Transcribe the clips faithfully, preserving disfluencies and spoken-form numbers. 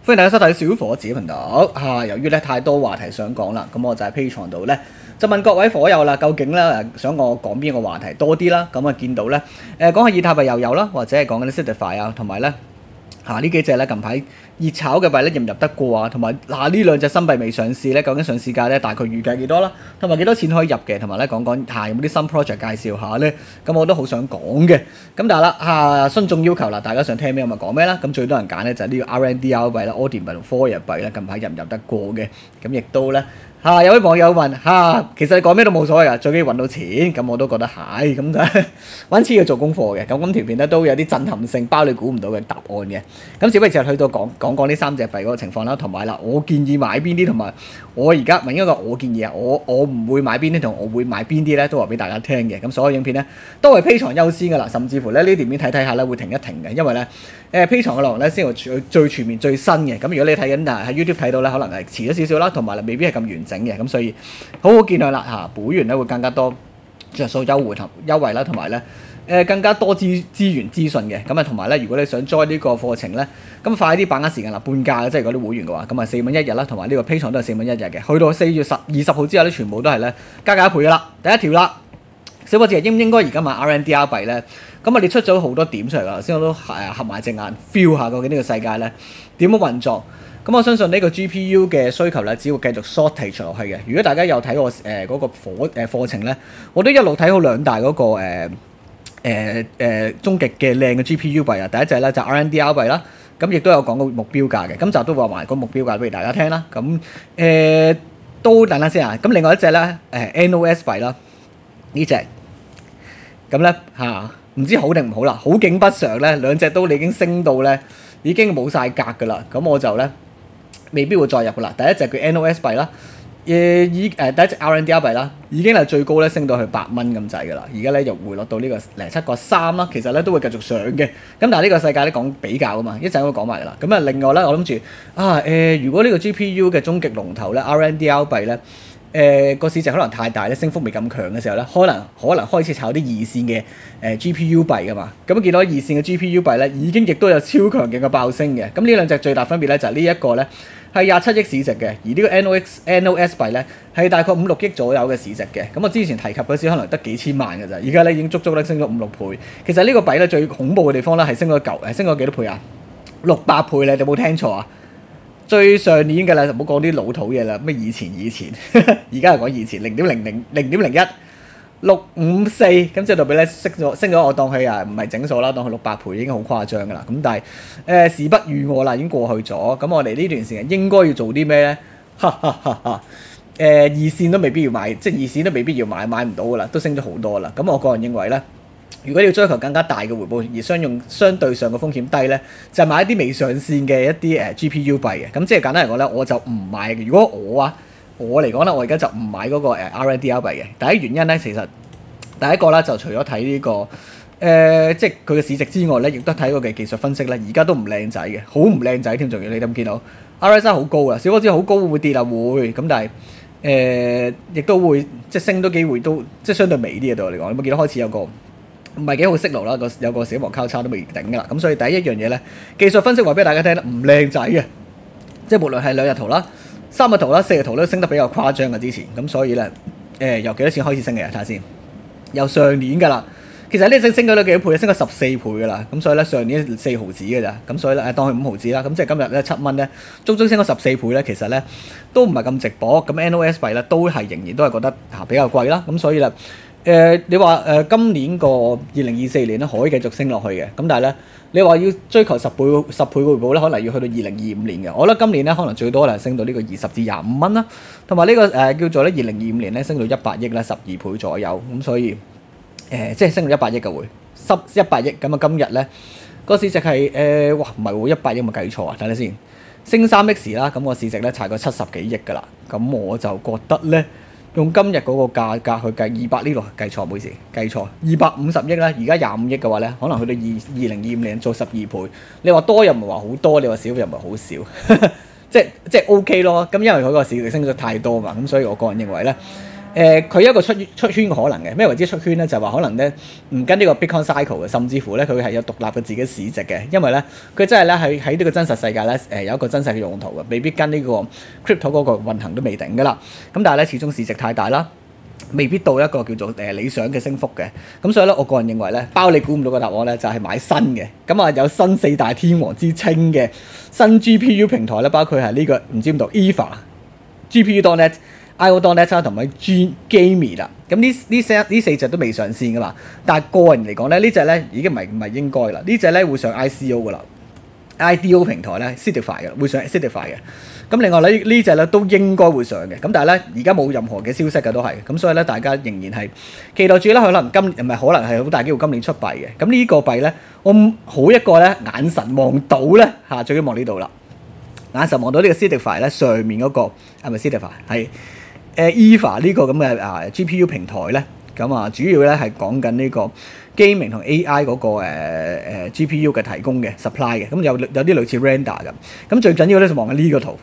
歡迎大家收睇小伙子頻道嚇、啊。由於咧太多話題想講啦，咁我就喺 Patreon 度咧就問各位伙友啦，究竟咧想我講邊個話題多啲啦？咁啊見到咧誒講下以太幣又有啦，或者係講緊啲 Certify 啊，同埋咧嚇呢幾隻咧近排熱炒嘅幣咧入唔入得過啊？同埋嗱呢兩隻新幣未上市咧，究竟上市價咧大概預計幾多啦？同埋幾多錢可以入嘅？同埋咧講講下有冇啲新 project 介紹下咧？咁我都好想講嘅。咁但係啦嚇，順眾要求啦，大家想聽咩咪講咩啦。咁最多人揀咧就係呢個 R N D R 幣啦、Audion 幣同 Foyer 幣咧，近排入唔入得過嘅？咁亦都咧。嚇、啊！有位網友問嚇、啊，其實你講咩都冇所謂㗎，最緊要揾到錢，咁我都覺得係，咁就揾錢要做功課嘅。咁咁條片咧都有啲震撼性，包你估唔到嘅答案嘅。咁小不就去到講講講呢三隻幣嗰個情況啦，同埋啦，我建議買邊啲，同埋我而家唔係應該話我建議啊，我我唔會買邊啲，同我會買邊啲咧，都話俾大家聽嘅。咁所有影片咧都係 Patreon優先㗎啦，甚至乎咧呢段片睇睇下咧會停一停嘅，因為咧誒 Patreon 嘅內容咧先係最最全面最新嘅。咁如果你睇緊嗱喺 YouTube 睇到咧，可能係遲咗少少啦，同埋未必係咁完整嘅。咁所以好好見諒啦嚇，會員咧會更加多着數優惠同優惠啦，同埋咧誒更加多資資源資訊嘅。咁啊同埋咧，如果你想 join 呢個課程咧，咁快啲把握時間啦，半價嘅，即係嗰啲會員嘅話，咁啊四蚊一日啦，同埋呢個 Patreon 都係四蚊一日嘅。去到四月十二十號之後咧，全部都係咧加價一倍噶啦。第一條啦，小伙子應唔應該而家買 R N D R 幣咧？咁啊，你出咗好多點出嚟啦，先我都係合埋隻眼 feel 下究竟呢個世界咧點樣運作。咁我相信呢個 G P U 嘅需求咧，只會繼續 shortage 落去嘅。如果大家有睇我誒嗰、呃那個課誒課程咧，我都一路睇好兩大嗰、那個誒誒誒終極嘅靚嘅 G P U 幣啊。第一隻咧就 R N D R 幣啦，咁亦都有講個目標價嘅。今集都話埋個目標價俾大家聽啦。咁誒、呃、都等下先啊。咁另外一隻咧誒 N O S 幣啦，呢隻咁咧嚇唔知好定唔好啦，好景不常咧，兩隻都已經升到咧已經冇晒格噶啦。咁我就咧。未必會再入噶啦。第一隻叫 N O S 幣啦，誒已誒第一隻 R N D R 幣啦，已經係最高咧升到去八蚊咁滯噶啦。而家咧又回落到呢個零七個三啦，其實咧都會繼續上嘅。咁但係呢個世界咧講比較啊嘛，一陣都講埋啦。咁啊另外咧，我諗住啊誒、呃，如果呢個 G P U 嘅終極龍頭咧 R N D R 幣咧。誒個、呃、市值可能太大咧，升幅未咁強嘅時候咧，可能可能開始炒啲二線嘅誒、呃、G P U 幣噶嘛。咁見到二線嘅 G P U 幣咧，已經亦都有超強勁嘅爆升嘅。咁呢兩隻最大分別咧就係、是、呢一個咧係廿七億市值嘅，而呢個 N O X N O S 幣咧係大概五六億左右嘅市值嘅。咁我之前提及嗰時可能得幾千萬嘅咋，而家咧已經足足咧升咗五六倍。其實呢個幣咧最恐怖嘅地方咧係升咗九誒升咗幾多倍啊？六百倍咧，你有冇聽錯啊？最上年嘅啦，就唔好講啲老土嘢啦，咩以前以前，而家係講以前零點零零零點零一六五四，咁即係代表咧升咗升咗，我當佢啊唔係整數啦，當佢六百倍已經好誇張噶啦。咁但係誒、呃、時不與我啦，已經過去咗。咁我哋呢段時間應該要做啲咩咧？哈哈哈哈！誒、呃、二線都未必要買，即係二線都未必要買，買唔到噶啦，都升咗好多啦。咁我個人認為咧。如果你要追求更加大嘅回報，而相用相對上嘅風險低咧，就係、買一啲未上線嘅一啲誒 G P U 幣嘅。咁即係簡單嚟講咧，我就唔買嘅。如果我啊，我嚟講咧，我而家就唔買嗰個 R N D R 幣嘅。第一原因咧，其實第一個咧就除咗睇呢個誒、呃，即係佢嘅市值之外咧，亦都睇佢嘅技術分析咧。而家都唔靚仔嘅，好唔靚仔添，仲要你咁見到 R S I 好高啊，小波子好高會唔會跌啊？會咁，但係誒亦都會即係升多機會都即係相對微啲嘅對我嚟講。你冇見到開始有個？唔係幾好息路啦，個有個死亡交叉都未頂㗎啦，咁所以第一樣嘢咧，技術分析話俾大家聽咧，唔靚仔嘅，即係無論係兩日圖啦、三日圖啦、四日圖都升得比較誇張嘅之前，咁所以咧，誒、呃、由幾多錢開始升嘅？睇下先，由上年㗎啦，其實呢升升咗幾多倍？升咗十四倍㗎啦，咁所以咧上年四毫子㗎咋，咁所以咧誒當佢五毫子啦，咁即係今日咧七蚊咧，足足升咗十四倍咧，其實咧都唔係咁值博，咁 N O S 幣咧都係仍然都係覺得嚇比較貴啦，咁所以咧。誒、呃，你話誒、呃、今年個二零二四年咧可以繼續升落去嘅，咁但係咧，你話要追求十倍十倍嘅回報咧，可能要去到二零二五年嘅。我覺得今年咧可能最多可能升到呢個二十至廿五蚊啦，同埋呢個誒、呃、叫做咧二零二五年咧升到一百億啦，十二倍左右。咁所以誒、呃、即係升到一百億嘅會，濕一百億咁啊！今日咧個市值係誒、呃、哇唔係喎，一百億咪計錯啊？睇睇先，升三 X 啦，咁個市值咧差過七十幾億㗎啦。咁我就覺得咧。用今日嗰個價格去計二百呢度計錯，唔好意思，計錯二百五十億咧，而家廿五億嘅話咧，可能去到二二零二五年做十二倍。你話多又唔係話好多，你話少又唔係好少，即係即係 O K 咯。咁因為佢個市值升咗太多嘛，咁所以我個人認為咧，誒、 誒佢一個出出圈嘅可能嘅，咩為之出圈咧？就話可能咧唔跟呢個 Bitcoin cycle 嘅，甚至乎咧佢係有獨立嘅自己市值嘅，因為咧佢真係咧喺喺呢個真實世界咧誒有一個真實嘅用途嘅，未必跟呢個 crypto 嗰個運行都未定噶啦。咁但係咧始終市值太大啦，未必到一個叫做誒理想嘅升幅嘅。咁所以咧，我個人認為咧，包你估唔到嘅答案咧就係買新嘅。咁啊有新四大天王之稱嘅新 G P U 平台咧，包括係呢個唔知點讀 E T H、G P U dot net、I O dot net 啦，同埋 G Gaming 啦，咁呢呢四呢四隻都未上線噶嘛，但係個人嚟講咧，呢隻咧已經唔係唔係應該啦，呢隻咧會上 I C O 噶啦 ，I D O 平台咧 Certify 嘅，會上 Certify 嘅。咁另外咧呢隻咧都應該會上嘅，咁但係咧而家冇任何嘅消息嘅都係，咁所以咧大家仍然係期待住咧，可能今唔係可能係好大機會今年出幣嘅。咁呢個幣咧，我好一個咧眼神望到咧嚇，最緊望呢度啦，眼神望到呢個 Certify 咧上面嗰個係咪 Certify 係？誒 E T H 呢個咁嘅啊 G P U 平台咧，咁啊主要咧係講緊呢個 gaming 同 A I 嗰、那個誒、呃、G P U 嘅提供嘅 supply 嘅，咁有有啲類似 render 咁。咁最緊要咧就望緊呢個圖，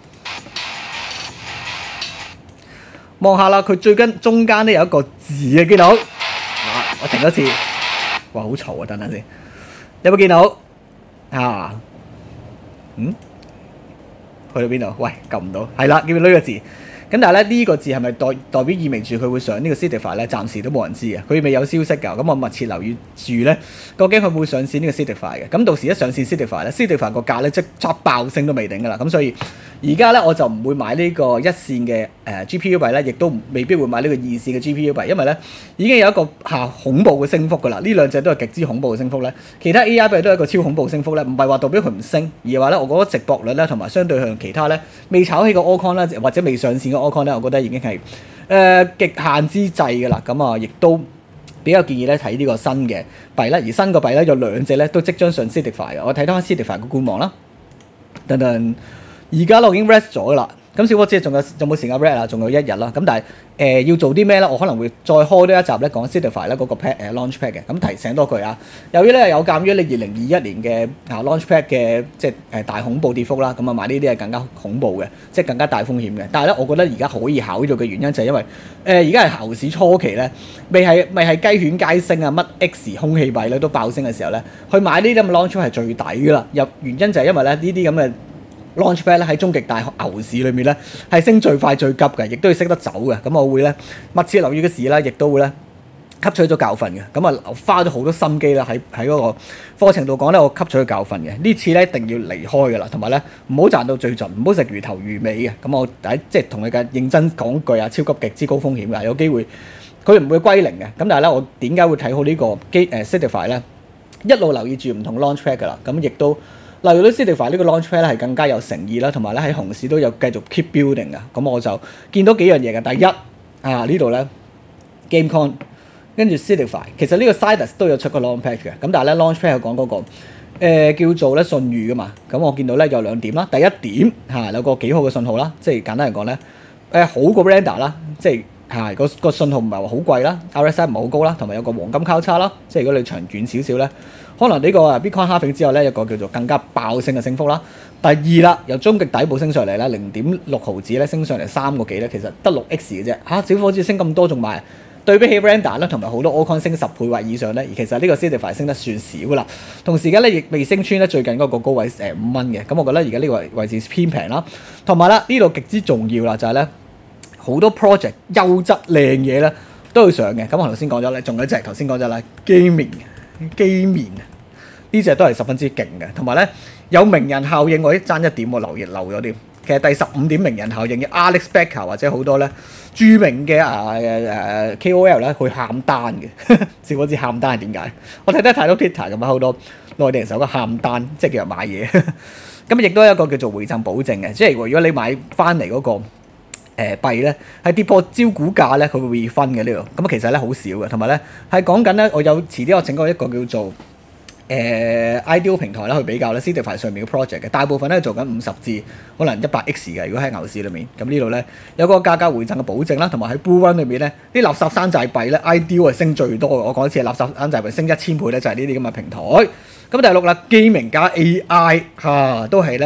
望下啦，佢最緊中間咧有一個字嘅，見到？啊，我停多次，哇好嘈啊！等等先，有冇見到？啊，嗯，去到邊度？喂，撳唔到，係啦，見到呢個字。咁但係咧呢個字係咪代代表意味住佢會上呢個 Certify 咧？暫時都冇人知嘅，佢未有消息㗎。咁我密切留意住咧，究竟佢會上線呢個 Certify 嘅。咁到時一上線 Certify 咧 ，Certify 個價咧即刻爆升都未定㗎啦。咁所以而家咧我就唔會買呢個一線嘅誒 G P U 幣咧，亦都未必會買呢個二線嘅 G P U 幣，因為咧已經有一個嚇恐怖嘅升幅㗎啦。呢兩隻都係極之恐怖嘅升幅咧。其他 A I 幣都係一個超恐怖升幅咧，唔係話代表佢唔升，而係話咧我覺得值博率咧同埋相對向其他咧未炒起個 Altcoin 啦，或者未上線嘅 Altcoin 咧，我覺得已經係誒、呃、極限之際㗎啦。咁啊，亦都比較建議咧睇呢個新嘅幣啦。而新個幣咧有兩隻咧都即將上 Certify 嘅。我睇翻 Certify 嘅官網啦，等等，而家我已經 rest 咗㗎啦。咁小伙子仲有仲冇時間 rest 啊？仲有一日啦。咁但係誒、呃、要做啲咩咧？我可能會再開多一集咧講 Certify 咧嗰個 pad 誒 launchpad 嘅。咁提醒多句啊，由於咧有鑑於你二零二一年嘅啊 launchpad 嘅即係誒大恐怖跌幅啦，咁啊買呢啲係更加恐怖嘅，即係更加大風險嘅。但係咧，我覺得而家可以考慮嘅原因就係因為誒而家係牛市初期咧，未係未係雞犬皆升啊，乜 X 空氣幣咧都爆升嘅時候咧，去買呢啲咁嘅 launchpad 係最抵㗎啦。入原因就係因為咧呢啲咁嘅launchpad 咧喺終極大牛市裏面咧係升最快最急嘅，亦都要識得走嘅。咁我會咧密切留意嘅事啦，亦都會咧吸取咗教訓嘅。咁啊花咗好多心機啦，喺喺嗰個課程度講咧，我吸取咗教訓嘅。呢次咧一定要離開㗎啦，同埋咧唔好賺到最盡，唔好食魚頭魚尾嘅。咁我第一即係同你嘅認真講句啊，超級極之高風險㗎，有機會佢唔會歸零嘅。咁但係咧，我點解會睇好呢個機誒 Certify 咧？一路留意住唔同 launchpad 㗎啦，咁亦都。例如咧 Certify 呢個 launchpad 咧係更加有誠意啦，同埋咧喺熊市都有繼續 keep building 嘅。咁我就見到幾樣嘢嘅。第一啊呢度咧 GameCon 跟住 Certify， 其實呢個 Sidus 都有出個 launchpad 嘅。咁但係咧 launchpad 有講嗰個、呃、叫做咧信譽㗎嘛。咁我見到咧有兩點啦。第一點嚇、啊、有個幾好嘅信號啦，即係簡單嚟講咧誒好過 render 啦，即係係個個信號唔係話好貴啦 ，R S I 唔係好高啦，同埋有個黃金交叉啦。即係如果你長遠少少咧。可能呢個啊 Bitcoin halving 之後咧，有個叫做更加爆升嘅升幅啦。第二啦，由終極底部升上嚟咧，零點六毫子咧升上嚟三個幾咧，其實得六 X 嘅啫嚇。小伙子升咁多仲賣，對比起 render 啦，同埋好多 Altcoin 升十倍或以上咧，而其實呢個 Certify 升得算少啦。同時間咧亦未升穿咧最近嗰個高位誒五蚊嘅。咁我覺得而家呢個位置偏平啦。同埋啦，呢度極之重要啦，就係咧好多 project 優質靚嘢咧都要上嘅。咁我頭先講咗咧，仲有一隻頭先講咗啦 ，Gaming。機面呢隻都係十分之勁嘅，同埋咧有名人效應，我啲爭一點我留意漏咗啲。其實第十五點名人效應嘅 Alex Becker 或者好多咧著名嘅啊誒、啊、K O L 咧去喊單嘅，笑我知喊單係點解？我睇得太多 Twitter 咁啊，好多內地人手嘅喊單，即係叫人買嘢。咁亦都有一個叫做回贈保證嘅，即係如果你買翻嚟嗰個。誒幣咧係跌破招股價咧，佢會 refund 嘅呢度。咁啊其實咧好少嘅，同埋咧係講緊咧，我有遲啲我整過一個叫做誒、呃、I D O 平台啦去比較咧 Certify 上面嘅 project 嘅，大部分咧做緊五十至可能一百 X 嘅。如果喺牛市裏面，咁呢度咧有個價格回贈嘅保證啦，同埋喺 Bull Run 裏面咧啲垃圾山寨幣咧 I D O 係升最多嘅。我講一次係垃圾山寨幣升一千倍咧，就係呢啲咁嘅平台。咁第六啦，Gaming加 A I 嚇、啊、都係咧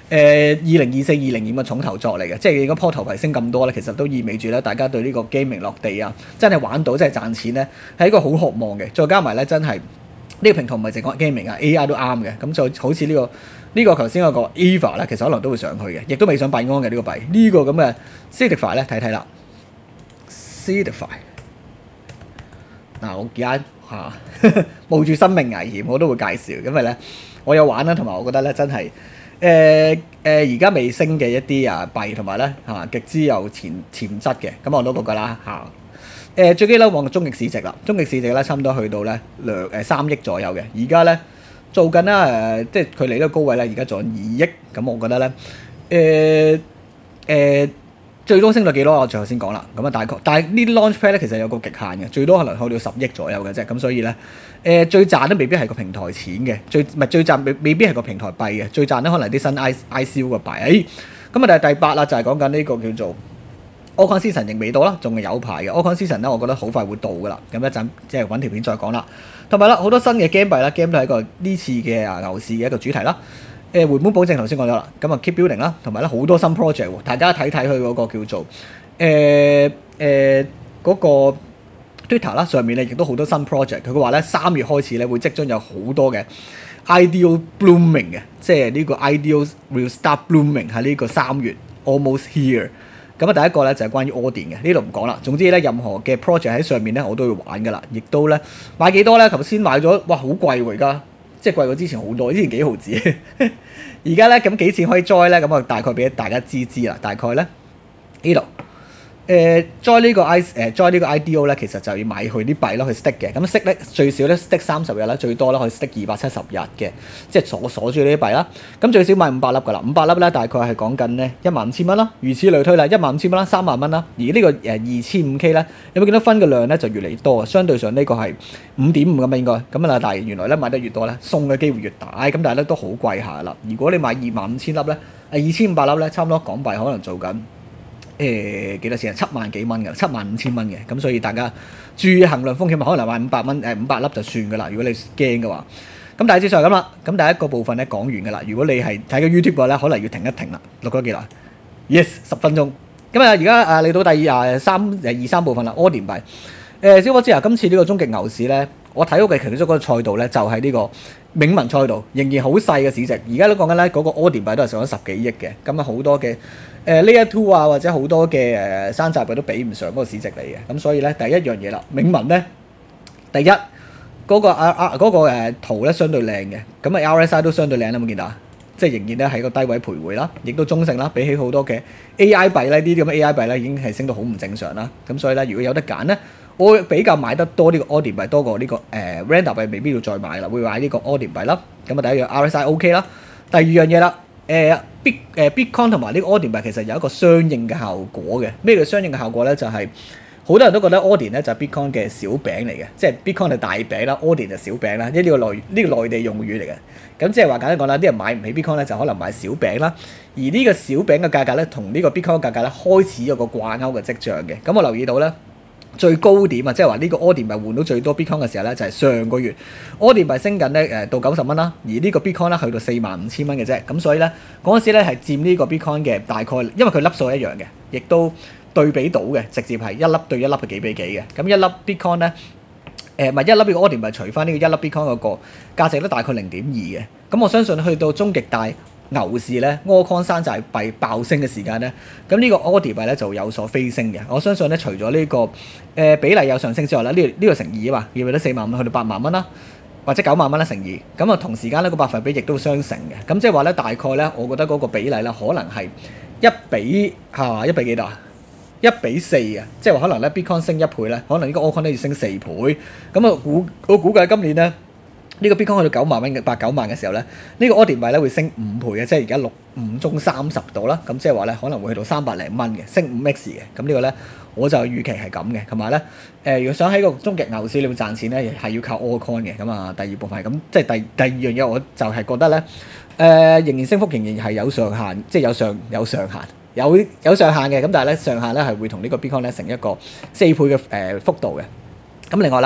誒二零二四、二零二五嘅重頭作嚟嘅，即係如果鋪頭牌升咁多咧，其實都意味住咧，大家對呢個 gaming 落地啊，真係玩到真係賺錢咧，係一個好渴望嘅。再加埋咧，真係呢個平台唔係淨講 gaming 啊 ，A I 都啱嘅。咁就好似呢個呢個頭先嗰個 Eva 咧，其實可能都會上去嘅，亦都未上幣安嘅呢個幣。呢個咁嘅 Certify 咧，睇睇啦 Certify 嗱，我而家嚇冒住生命危險，我都會介紹，因為咧我有玩啦，同埋我覺得咧真係。誒誒而家未升嘅一啲啊幣同埋咧嚇極之有潛潛質嘅，咁我都覺得啦嚇。誒、啊、最基啦往終極市值啦，終極市值咧差唔多去到咧兩誒三億左右嘅，而家咧做緊啦誒，即係佢離呢個高位咧，而家做緊二億，咁我覺得咧誒誒最多升到幾多？我最後先講啦，咁啊大概，但係呢啲 launchpad 咧其實有個極限嘅，最多可能去到十億左右嘅啫，咁所以咧誒、呃、最賺都未必係個平台錢嘅，最唔係最賺未未必係個平台幣嘅，最賺咧可能啲新 I I C U 嘅幣。咁啊，但係第八啦，就係講緊呢個叫做 Orcon Season 仍未到啦，仲係有排嘅 Orcon Season 咧，我覺得好快會到噶啦。咁一陣即係揾條片再講啦。同埋啦，好多新嘅 game 幣啦 ，game 都係一個呢次嘅啊牛市嘅一個主題啦。誒回本保證頭先講咗啦，咁啊 keep building 啦，同埋咧好多新 project 喎，大家睇睇佢嗰個叫做誒誒嗰個 Twitter 啦，上面咧亦都好多新 project。佢話咧三月開始咧會即將有好多嘅 ideal blooming 嘅，即係呢個 ideal will start blooming 喺呢個三月 almost here。咁啊第一個咧就係關於 Audien 嘅，呢度唔講啦。總之咧任何嘅 project 喺上面咧我都要玩噶啦，亦都咧買幾多咧？頭先買咗，哇好貴喎而家！即係貴過之前好多，之前幾毫子，而家咧咁幾錢可以 join 咧？咁啊大概俾大家知知啦。大概咧呢度誒 join 呢個 I 誒 join 呢個 I D O 咧，其實就要買佢啲幣咯，去 stick 嘅。咁 stick 咧最少咧 stick 三十日啦，最多咧可以 stick 二百七十日嘅，即係鎖鎖住呢啲幣啦。咁最少買五百粒噶啦，五百粒咧大概係講緊咧一萬五千蚊啦，如此類推啦，一萬五千蚊啦，三萬蚊啦。而呢個誒二千五 K 咧，有冇見到分嘅量咧就越嚟越多啊？相對上呢個係五點五咁啊應該咁啊，但係原來咧買得越多咧，送嘅機會越大。咁但係咧都好貴下啦。如果你買二萬五千粒咧，誒二千五百粒咧，差唔多港幣可能做緊。誒幾多錢啊？七萬幾蚊㗎，七萬五千蚊嘅，咁所以大家注意衡量風險，可能買五百蚊誒五百粒就算㗎啦。如果你驚嘅話，咁大致上係咁啦。咁第一個部分咧講完㗎啦。如果你係睇緊 YouTube 嘅話咧，可能要停一停啦。錄咗幾耐 ？Yes， 十分鐘。咁啊，而家啊嚟到第二啊三誒二三部分啦。Audien幣誒，小伙子啊，今次呢個終極牛市咧，我睇到嘅其中嗰個賽道咧，就係呢個銘文賽道，仍然好細嘅市值。而家都講緊咧，嗰個 Audien幣都係上咗十幾億嘅。咁啊，好多嘅。誒 Layer two 啊，或者好多嘅誒山寨幣都比唔上嗰個市值嚟嘅，咁所以咧第一樣嘢啦，銘文咧第一嗰、嗰個啊啊嗰、嗰個誒圖咧相對靚嘅，咁啊 R S I 都相對靚啦，有冇見到啊？即係仍然咧喺個低位徘徊啦，亦都中性啦，比起好多嘅 A I 幣咧，呢啲咁嘅 A I 幣咧已經係升到好唔正常啦，咁所以咧如果有得揀咧，我會比較買得多呢個 Audien 幣多過呢、呢個誒、呃、Render 幣，未必要再買啦，會買呢個 Audien 幣啦。咁啊第一樣 R S I OK 啦，第二樣嘢啦。誒 Bit 誒 Bitcoin 同埋呢個 Audien 幣其實有一個相應嘅效果嘅。咩叫相應嘅效果咧？就係、是、好多人都覺得 Audien 咧就係 Bitcoin 嘅小餅嚟嘅，即係 Bitcoin 係大餅啦 ，Audien 就小餅啦。呢、這、呢個內呢、這個內地用語嚟嘅。咁即係話簡單講啦，啲人買唔起 Bitcoin 咧，就可能買小餅啦。而呢個小餅嘅價格咧，同呢個 Bitcoin 嘅價格咧開始有個掛鈎嘅跡象嘅。咁我留意到咧。最高點啊，即係話呢個 Audien 幣換到最多 Bitcoin 嘅時候咧，就係、是、上個月 Audien 幣升緊咧誒到九十蚊啦，而呢個 Bitcoin 咧去到四萬五千蚊嘅啫，咁所以咧嗰陣時咧係佔呢個 Bitcoin 嘅大概，因為佢粒數一樣嘅，亦都對比到嘅，直接係一粒對一粒係幾比幾嘅，咁一粒 Bitcoin 咧誒咪一粒呢個 Audien 幣除翻呢個一粒 Bitcoin 嗰個價值咧大概零點二嘅，咁我相信去到終極大牛市咧，Orcon山寨幣爆升嘅時間咧，咁呢個 Audien 幣咧就有所飛升嘅。我相信咧，除咗呢、這個誒、呃、比例有上升之外咧，呢、這、呢、個這個乘二啊嘛，要唔要得四萬五去到八萬蚊啦，或者九萬蚊啦乘二，咁啊同時間咧個百分比亦都相乘嘅。咁即係話咧，大概咧，我覺得嗰個比例咧可能係一比嚇、啊、一比幾多啊？一比四啊，即係話可能咧 Bitcoin 升一倍咧，可能呢個 Orcon 都要升四倍。咁啊估我估計今年咧。呢個 Bitcoin 去到九萬蚊嘅八九萬嘅時候咧，呢、這個 Audien 幣咧會升五倍嘅，即係而家六五中三十度啦。咁即係話咧，可能會去到三百零蚊嘅，升五 X 嘅。咁呢個咧，我就預期係咁嘅。同埋咧，誒、呃，如果想喺個終極牛市裏面賺錢咧，係要靠 Orcon 嘅。咁啊，第二部分係咁，即係第第二樣嘢，我就係覺得咧，誒、呃，仍然升幅仍然係有上限，即係有上有上限，有有上限嘅。咁但係咧，上限咧係會同呢個 Bitcoin 咧成一個四倍嘅誒、呃、幅度嘅。咁另外啦。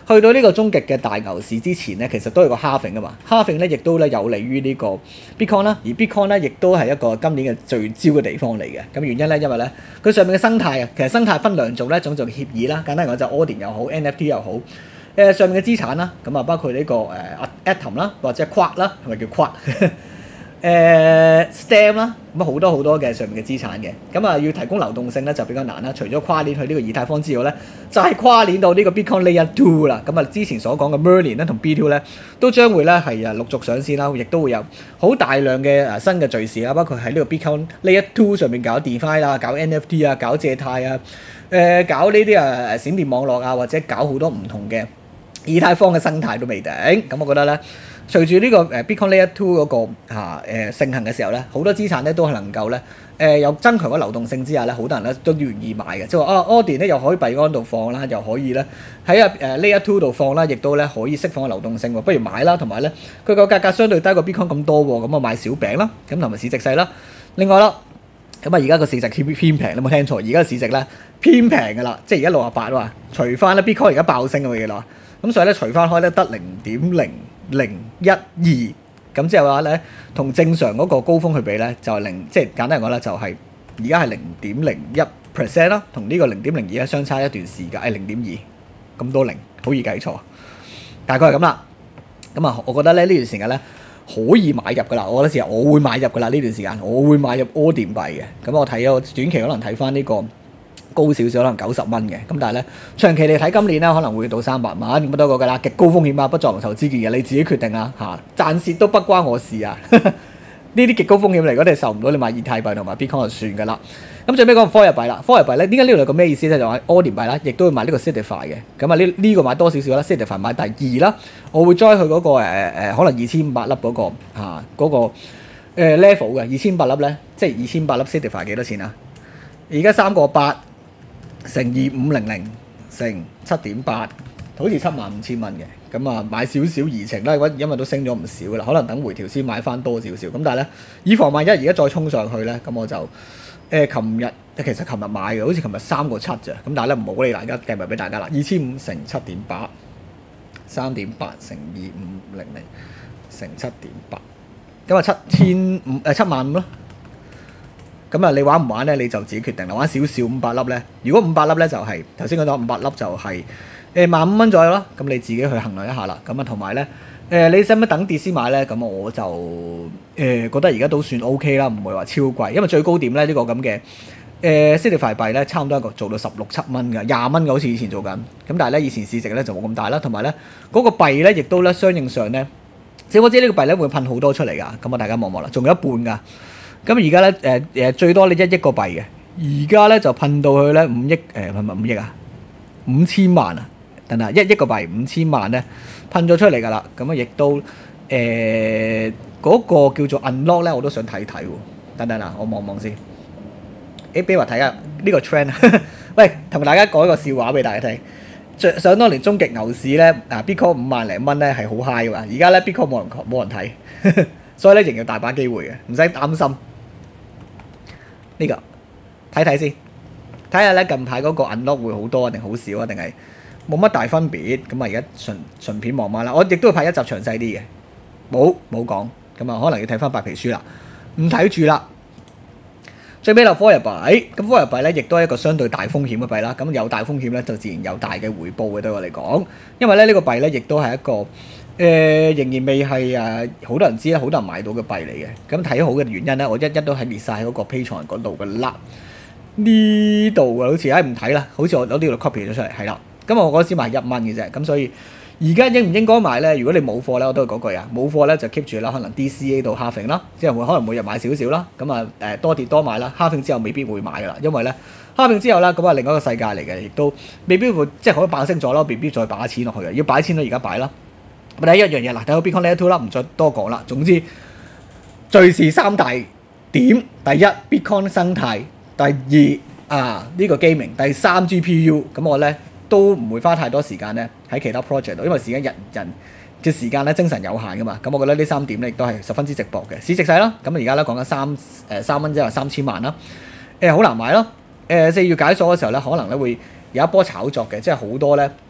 去到呢個終極嘅大牛市之前咧，其實都係個 halving 噶嘛 ，halving 咧亦都咧有利於呢個 Bitcoin 啦，而 Bitcoin 咧亦都係一個今年嘅聚焦嘅地方嚟嘅。咁原因咧，因為咧佢上面嘅生態啊，其實生態分兩種咧，一種就協議啦，簡單嚟講就 Audion 又好 ，N F T 又好，誒、呃、上面嘅資產啦，咁啊包括呢、這個誒、呃、Atom 啦，或者 Quark 啦，係咪叫 Quark？誒、呃、Stem 啦，咁好多好多嘅上面嘅資產嘅，咁啊要提供流動性咧就比較難啦。除咗跨鏈去呢個以太坊之外咧，就係、是、跨鏈到呢個 Bitcoin Layer Two 啦。咁啊之前所講嘅 Merlin 咧同 B two 咧都將會咧係啊陸續上線啦，亦都會有好大量嘅誒新嘅敘事啦，包括喺呢個 Bitcoin Layer Two 上面搞 DeFi 啦、搞 N F T 啊、搞借貸啊、誒、呃、搞呢啲啊誒閃電網絡啊，或者搞好多唔同嘅以太坊嘅生態都未定。咁我覺得咧。隨住呢個誒 Bitcoin Layer Two 嗰個嚇誒盛行嘅時候咧，好多資產咧都係能夠咧誒有增強嘅流動性之下咧，好多人咧都願意買嘅。即係話啊 Audion 咧又可以幣安度放啦，又可以咧喺啊誒 Layer Two 度放啦，亦都咧可以釋放嘅流動性喎。不如買啦，同埋咧佢個價格相對低過 Bitcoin 咁多喎，咁我買小餅啦，咁同埋市值細啦。另外啦，咁啊而家個市值偏偏平，你冇聽錯，而家個市值咧偏平㗎啦，即係而家六十八啊，除翻咧 Bitcoin 而家爆升咁嘅嘢啦，咁所以咧除翻開咧得零點零零一二，咁即係話咧，同正常嗰個高峰去比咧，就係零，即係簡單嚟講咧，就係而家係零點零一 percent 啦，同呢個零點零二咧相差一段時間，係零點二咁多零，好易計錯，大概係咁啦。咁啊，我覺得咧呢段時間咧可以買入噶啦，我覺得時候我會買入噶啦呢段時間，我會買入 Audion幣嘅。咁我睇咗短期可能睇翻呢個。高少少可能九十蚊嘅，咁但係咧長期嚟睇今年咧可能會到三百萬咁多個㗎啦，極高風險啊，不作為投資建議，你自己決定啊嚇，賺蝕都不關我事啊，呢啲極高風險嚟，如果你受唔到，你買以太幣同埋 Bitcoin 就算㗎啦。咁最尾講 Forex 幣啦 ，Forex 幣咧點解呢度有個咩意思咧？就話 Audion幣啦，亦都會買呢個 Certify 嘅，咁啊呢呢個買多少少啦 ，Certify 買第二啦，我會 join 佢嗰個誒誒可能二千五百粒嗰個嚇嗰個誒 level 嘅二千八粒咧，即係二千八粒 Certify 幾多錢啊？而家三個八。乘二五零零乘七點八，好似七萬五千蚊嘅，咁啊買少少怡情啦，因為都升咗唔少噶啦，可能等回調先買翻多少少，咁但係咧，以防萬一而家再衝上去咧，咁我就誒琴日其實琴日買嘅，好似琴日三個七咋，咁但係咧唔好理大家計埋俾大家啦，二千五乘七點八，三點八乘二五零零乘七點八，咁啊七千五誒七萬五咯。咁啊，你玩唔玩咧？你就自己決定啦。玩少少五百粒咧，如果五百粒咧就係頭先講咗五百粒就係誒萬五蚊左右啦。咁你自己去衡量一下啦。咁啊，同埋咧誒，你使唔使等跌先買咧？咁我就誒、呃、覺得而家都算 O K 啦，唔會話超貴。因為最高點咧呢、呢個咁嘅誒 Certify 幣咧，差唔多一個做到十六七蚊㗎，廿蚊嘅好似以前做緊。咁但係咧以前市值咧就冇咁大啦，同埋咧嗰個幣咧亦都咧相應上咧，即係我知呢個幣咧會噴好多出嚟㗎。咁啊，大家望望啦，仲有一半㗎。咁而家咧誒誒最多你一億個幣嘅，而家咧就噴到去咧五億誒係咪五億啊？五千萬啊，等等一億個幣五千萬咧噴咗出嚟㗎啦。咁啊亦都誒嗰、呃那個叫做 unlock 咧，我都想睇睇喎。等等啦，我望望先。誒俾我睇下呢個 trend。喂，同大家講一個笑話俾大家聽。上上當年終極牛市咧，啊 Bitcoin 五萬零蚊咧係好 high 㗎嘛。而家咧 Bitcoin 冇人冇人睇，所以咧仍然有大把機會嘅，唔使擔心。呢、這個睇睇先，睇下咧近排嗰個 unlock 會好多定好少啊？定係冇乜大分別？咁啊而家順順便望下啦，我亦都會拍一集詳細啲嘅，冇冇講，咁啊可能要睇翻白皮書啦，唔睇住啦。最尾落 Forex 幣，咁 Forex 幣咧亦都係一個相對大風險嘅幣啦。咁有大風險咧，就自然有大嘅回報嘅對我嚟講，因為咧呢、這個幣咧亦都係一個誒、呃、仍然未係誒好多人知啦，好多人買到嘅幣嚟嘅。咁睇好嘅原因咧，我一一都係列晒喺嗰個 Patreon 嗰度嘅啦。呢度啊，好似唉唔睇啦，好似我攞呢度 copy 咗出嚟，係啦。咁我嗰時買一蚊嘅啫，咁所以而家應唔應該買咧？如果你冇貨咧，我都係嗰句啊，冇貨咧就 keep 住啦，可能 D C A 到 halving 啦，即係會可能每日買少少啦。咁啊誒多跌多買啦 halving 之後未必會買噶啦，因為咧 halving之後啦，咁啊另一個世界嚟嘅，亦都未必會即係可以爆升咗咯，未必再擺錢落去嘅，要擺錢都而家擺啦。第一樣嘢嗱，睇到 Bitcoin Layer Two 啦，唔再多講啦。總之，敘事三大點：第一 Bitcoin 生態，第二啊呢、這個 gaming，第三 G P U。咁我咧都唔會花太多時間咧喺其他 project 度，因為時間人人嘅時間咧精神有限噶嘛。咁我覺得呢三點咧亦都係十分之值博嘅。市值細啦，咁而家咧講緊三誒三蚊即係三千萬啦，誒、呃、好難買咯。誒、呃、四月解鎖嘅時候咧，可能咧會有一波炒作嘅，即係好多咧。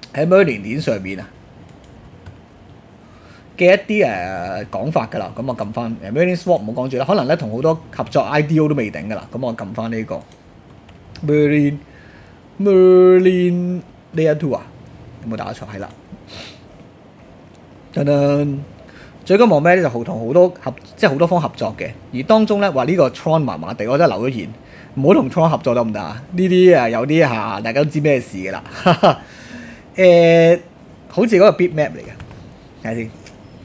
喺 Merlin 鏈上面啊嘅一啲誒講法㗎啦。咁我撳翻誒 Merlin Swap 唔好講住啦，可能咧同好多合作 I D O 都未頂㗎啦。咁我撳翻呢個 Merlin Merlin Layer Two 啊，有冇打錯？係啦，噔噔。最緊望咩咧？就好同好多合，即係好多方合作嘅。而當中咧話呢個 Tron 麻麻地，我真係留咗言，唔好同 Tron 合作得唔得啊？呢啲啊有啲嚇，大家都知咩事嘅啦。誒、呃，好似嗰個 Bitmap 嚟嘅，睇下先。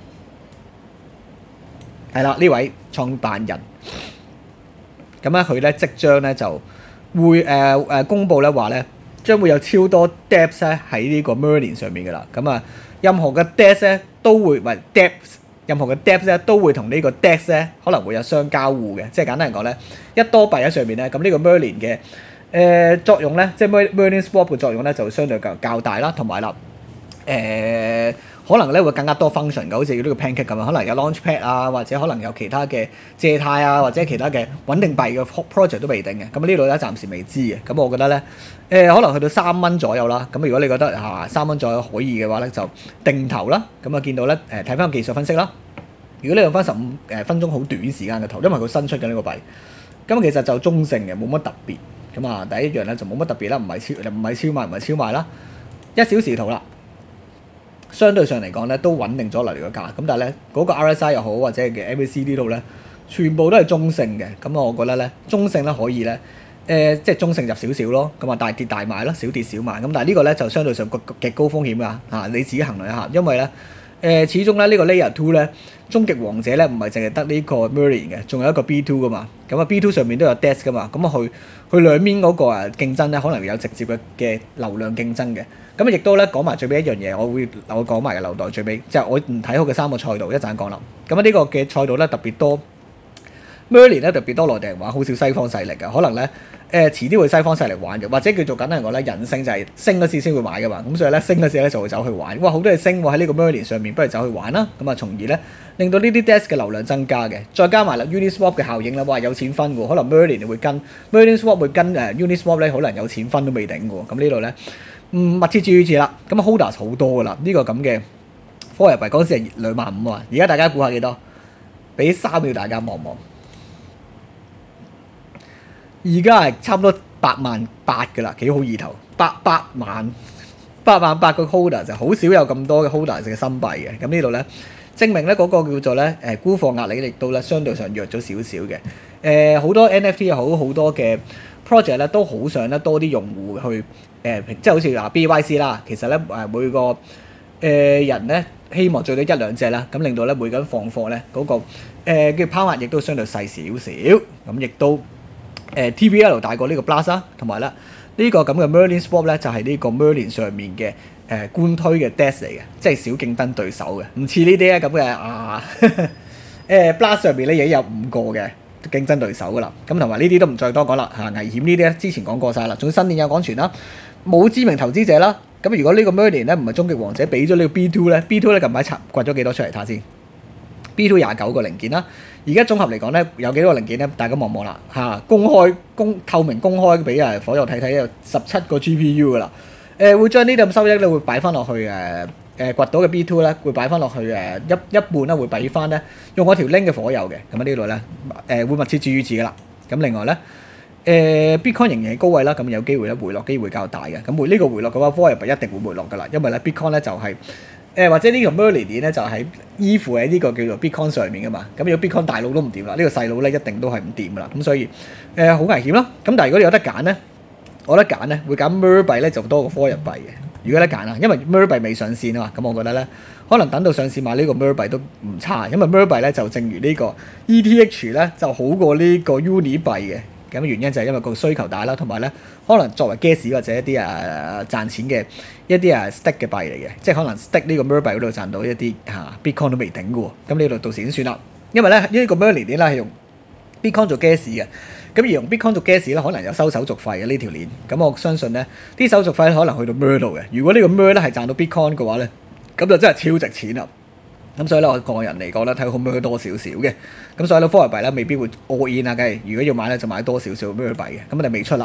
係啦，呢位創辦人，咁咧佢咧即將咧就會誒誒、呃、公佈咧話咧，將會有超多 Dapps 咧喺呢個 Merlin 上面嘅啦。咁啊，任何嘅 Dapps 咧都會或 Dapps。任何嘅 Dapps 咧都會同呢個 Dex 咧可能會有相交互嘅，即係簡單嚟講咧，一多幣喺上面咧，咁呢個 Merlin 嘅誒作用咧，即係 Merlin Swap 嘅作用咧就相對較較大啦，同埋啦誒可能咧會更加多 function 嘅，好似呢個 Pancake 咁樣，可能有 Launchpad 啊，或者可能有其他嘅借貸啊，或者其他嘅穩定幣嘅 project 都未定嘅，咁呢度咧暫時未知嘅，咁我覺得咧誒、呃、可能去到三蚊左右啦，咁如果你覺得嚇三蚊左右可以嘅話咧，就定投啦，咁啊見到咧誒睇翻技術分析啦。如果你用翻十五誒分鐘好短時間嘅圖，因為佢新出嘅呢個幣，咁其實就中性嘅，冇乜特別。咁啊，第一樣咧就冇乜特別啦，唔係超唔係超賣，唔係超賣啦。一小時圖啦，相對上嚟講咧都穩定咗落嚟個價。咁但係咧嗰個 R S I 又好或者嘅 M A C D 度咧，全部都係中性嘅。咁我覺得咧中性咧可以咧誒、呃，即係中性入少少咯。咁啊大跌大買啦，小跌小買。咁但係呢個咧就相對上極極高風險㗎嚇，你自己衡量一下，因為咧。誒、呃、始終咧呢、這個 Layer Two 咧，終極王者咧唔係淨係得呢個 Merlin 嘅，仲有一個 B Two 噶嘛。咁啊 B Two 上面都有 Dex 噶嘛。咁啊佢佢兩邊嗰個啊競爭咧，可能有直接嘅嘅流量競爭嘅。咁啊亦都咧講埋最尾一樣嘢，我會我講埋嘅留待最尾，即係我唔睇好嘅三個賽道一陣講啦。咁啊呢個嘅賽道咧特別多 Merlin 咧特別多內地人玩，好少西方勢力嘅，可能咧。誒、呃、遲啲會西方勢力玩嘅，或者叫做簡單嚟講咧，人性就係升嗰次先會買嘅嘛，咁所以咧升嗰次咧就會走去玩。哇，好多嘢升喎喺呢個 Merlin 上面，不如走去玩啦。咁啊，從而咧令到呢啲 Dex 嘅流量增加嘅，再加埋啦 Uniswap 嘅效應啦，哇有錢分喎，可能 Merlin 會跟 Merlin Swap 會跟誒、呃、Uniswap 咧，可能有錢分都未頂嘅喎。咁呢度咧，嗯密切注意住啦。咁啊 Holders 好多噶啦，呢、這個咁嘅科入幣嗰陣時係兩萬五啊，而家大家估下幾多？俾三秒大家望望。而家係差唔多八萬八嘅啦，幾好意頭，八八萬八萬八個 holder 就好少有咁多嘅 holder 嘅新幣嘅。咁呢度咧證明咧嗰個叫做咧誒沽貨壓力亦都咧相對上弱咗少少嘅。誒好多 N F T 又好好多嘅 project 咧都好想咧多啲用戶去誒，即係好似話 B Y C 啦，其實咧誒每個誒人咧希望做到一兩隻啦，咁令到咧每個人放貨咧嗰個誒嘅拋壓亦都相對細少少，咁亦都。誒 T V L 大過呢個 Blast 啦，同埋咧呢個咁嘅 Merlin Swap 咧就係呢個 Merlin 上面嘅誒官推嘅 Dex 嚟嘅，即係小競爭對手嘅，唔似呢啲咧咁嘅啊誒 Blast 上面咧已經有五個嘅競爭對手噶啦，咁同埋呢啲都唔再多講啦嚇，危險呢啲咧之前講過晒啦，仲新年有講傳啦，冇知名投資者啦，咁如果呢個 Merlin 咧唔係終極王者，俾咗呢個 B Two 咧 ，B Two 咧近排拆掘咗幾多出嚟睇下先 ，B Two 廿九個零件啦。而家綜合嚟講咧，有幾多個零件咧？大家望望啦嚇，公開公透明公開俾啊火友睇睇，有十七個 G P U 噶啦。誒、呃、會將呢啲咁收益咧，會擺翻落去誒誒掘到嘅 B Two 咧，會擺翻落去誒一一半咧，會俾翻咧用我條 link 嘅火友嘅。咁啊呢度咧誒會密切注意住噶啦。咁另外咧誒、呃、Bitcoin 仍然係高位啦，咁有機會咧回落機會較大嘅。咁回呢個回落嘅話 Voyager 一定會回落噶啦，因為咧 Bitcoin 咧就係、是。誒、呃、或者個呢個 Merlin 咧就喺、是、依附喺呢個叫做 Bitcoin 上面噶嘛，咁如果 Bitcoin 大佬都唔掂啦，呢、這個細佬咧一定都係唔掂噶啦，咁所以誒好、呃、危險啦。咁但係如果你有得揀咧，我覺得揀咧會揀 Mer 幣咧就多過科入幣嘅。如果有得揀啊，因為 Mer 幣未上線啊嘛，咁我覺得咧可能等到上線買呢個 Mer 幣都唔差，因為 Mer 幣咧就正如呢個 E T H 咧就好過呢個 Uni 幣嘅。咁原因就係因為個需求大啦，同埋咧可能作為 gas 或者一啲啊賺錢嘅一啲啊 stake 嘅幣嚟嘅，即係可能 stake 呢個 Mer 幣嗰度賺到一啲嚇、啊、Bitcoin 都未頂嘅喎。咁呢度到時先算啦，因為咧呢、呢個 Merlin 鏈咧係用 Bitcoin 做 gas 嘅，咁而用 Bitcoin 做 gas 咧可能有收手續費嘅呢條鏈。咁我相信咧啲手續費可能去到 Mer 度嘅。如果呢個 Mer 咧係賺到 Bitcoin 嘅話咧，咁就真係超值錢啦。咁所以咧，我個人嚟講咧，睇好 Mer 多少少嘅。咁所以咧，科幣幣咧未必會 all in 啊，梗係如果要買咧，就買多少少 Mer 幣嘅。咁我哋未出啦。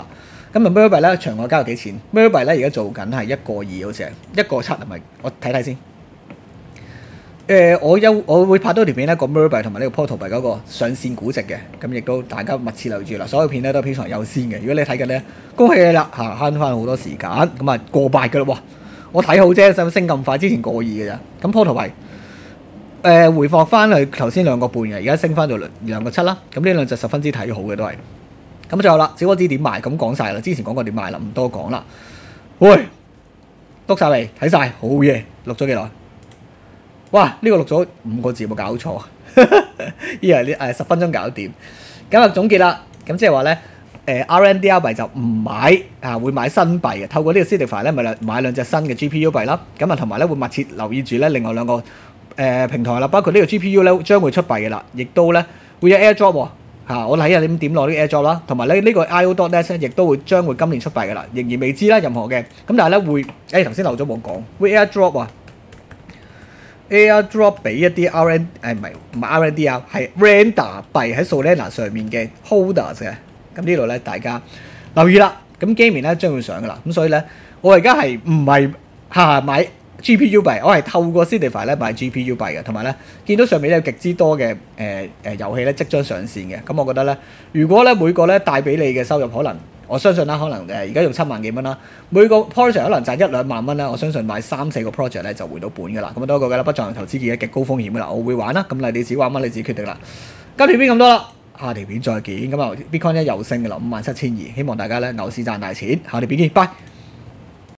咁啊 Mer 幣咧場外交易幾錢 ？Mer 幣咧而家做緊係一個二，好似係一個七係咪？我睇睇先。誒、呃，我有我會拍多條片咧，講 Mer 幣同埋呢個 Portal 幣嗰個上線估值嘅，咁亦都大家密切留意住啦。所有片咧都非常優先嘅。如果你睇緊咧，恭喜你啦嚇，慳翻好多時間。咁啊過百嘅啦喎，我睇好啫，使唔使升咁快？之前過二嘅咋。咁 Portal 幣。誒、呃、回放翻去頭先兩個半嘅，而家升翻到兩個七啦。咁呢兩隻十分之睇好嘅都係。咁最後啦，小波子點賣？咁講晒啦，之前講過點賣啦，唔多講啦。喂，篤晒嚟睇晒，好嘢！錄咗幾耐？哇！呢、這個錄咗五個字，冇搞錯。以為呢誒十分鐘搞掂。咁啊總結啦，咁即係話咧，誒 R N D R 幣就唔買啊，會買新幣嘅。透過呢個 Certify 咧，咪兩買兩隻新嘅 G P U 幣啦。咁啊同埋咧會密切留意住咧另外兩個誒、呃、平台啦，包括呢個 G P U 咧將會出幣嘅啦，亦都咧會有 AirDrop 喎、啊。我睇下點點攞呢個 AirDrop 啦，同埋咧呢個 I O dot net 亦都會將會今年出幣嘅啦，仍然未知啦任何嘅。咁但係咧會誒頭先漏咗冇講，會 AirDrop 啊 ，AirDrop 俾一啲 R N 誒唔係唔係 R N D R 係 Render 幣喺 Solana 上面嘅 Holders 嘅。咁呢度咧大家留意啦。咁 Gaming 咧將會上嘅啦，咁所以咧我而家係唔係下買 G P U 幣，我係透過 Certify 咧買 G P U 幣嘅，同埋咧見到上面咧有極之多嘅誒誒遊戲咧即將上線嘅，咁我覺得咧，如果咧每個咧帶俾你嘅收入可能，我相信啦，可能誒而家用七萬幾蚊啦，每個 project 可能賺一兩萬蚊啦，我相信買三四個 project 咧就回到本噶啦，咁多個嘅啦，不在投資嘅極高風險噶啦，我會玩啦，咁你哋自己玩乜你自己決定啦。今條片咁多啦，下條片再見，咁啊 Bitcoin 咧又升噶啦，五萬七千二，希望大家咧牛市賺大錢，下條片見，拜。